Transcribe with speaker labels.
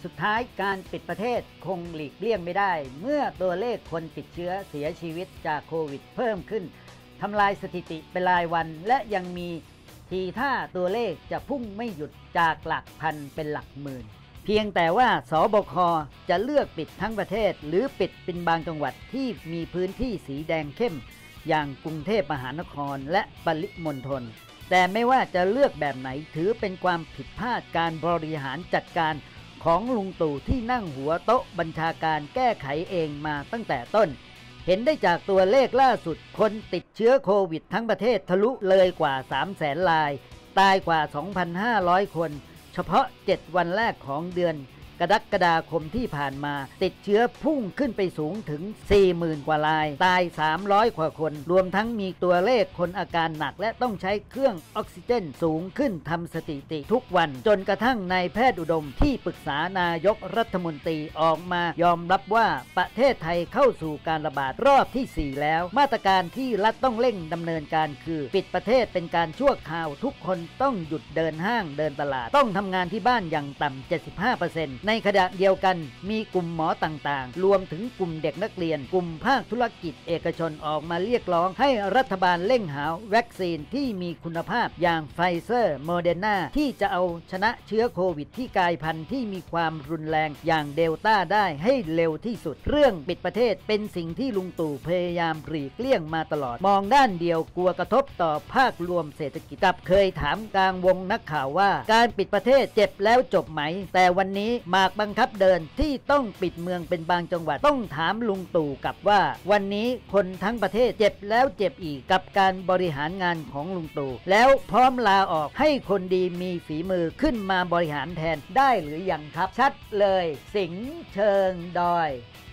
Speaker 1: สุดท้ายการปิดประเทศคงหลีกเลี่ยงไม่ได้เมื่อตัวเลขคนติดเชื้อเสียชีวิตจากโควิดเพิ่มขึ้นทำลายสถิติเป็นรายวันและยังมีทีท่าตัวเลขจะพุ่งไม่หยุดจากหลักพันเป็นหลักหมื่นเพียงแต่ว่าสบคจะเลือกปิดทั้งประเทศหรือปิดเป็นบางจังหวัดที่มีพื้นที่สีแดงเข้มอย่างกรุงเทพมหานครและปริมณฑลแต่ไม่ว่าจะเลือกแบบไหนถือเป็นความผิดพลาดการบริหารจัดการของลุงตู่ที่นั่งหัวโต๊ะบัญชาการแก้ไขเองมาตั้งแต่ต้นเห็นได้จากตัวเลขล่าสุดคนติดเชื้อโควิดทั้งประเทศทะลุเลยกว่า 300,000 รายตายกว่า 2,500 คนเฉพาะ7วันแรกของเดือนกรกฎาคมที่ผ่านมาติดเชื้อพุ่งขึ้นไปสูงถึง 40,000 กว่ารายตาย300 กว่าคนรวมทั้งมีตัวเลขคนอาการหนักและต้องใช้เครื่องออกซิเจนสูงขึ้นทำสถิติทุกวันจนกระทั่งนายแพทย์อุดมที่ปรึกษานายกรัฐมนตรีออกมายอมรับว่าประเทศไทยเข้าสู่การระบาดรอบที่ 4 แล้วมาตรการที่รัฐต้องเร่งดำเนินการคือปิดประเทศเป็นการชั่วคราวทุกคนต้องหยุดเดินห้างเดินตลาดต้องทำงานที่บ้านอย่างต่ำ 75% ในขณะเดียวกันมีกลุ่มหมอต่างๆรวมถึงกลุ่มเด็กนักเรียนกลุ่มภาคธุรกิจเอกชนออกมาเรียกร้องให้รัฐบาลเร่งหาวัคซีนที่มีคุณภาพอย่างไฟเซอร์โมเดอร์นาที่จะเอาชนะเชื้อโควิดที่กลายพันธุ์ที่มีความรุนแรงอย่างเดลต้าได้ให้เร็วที่สุดเรื่องปิดประเทศเป็นสิ่งที่ลุงตู่พยายามหลีกเลี่ยงมาตลอดมองด้านเดียวกลัวกระทบต่อภาครวมเศรษฐกิจกับเคยถามกลางวงนักข่าวว่าการปิดประเทศเจ็บแล้วจบไหมแต่วันนี้หมากบังคับเดินที่ต้องปิดเมืองเป็นบางจังหวัดต้องถามลุงตู่กับว่าวันนี้คนทั้งประเทศเจ็บแล้วเจ็บอีกกับการบริหารงานของลุงตู่แล้วพร้อมลาออกให้คนดีมีฝีมือขึ้นมาบริหารแทนได้หรือยังครับชัดเลยสิงห์เชิงดอย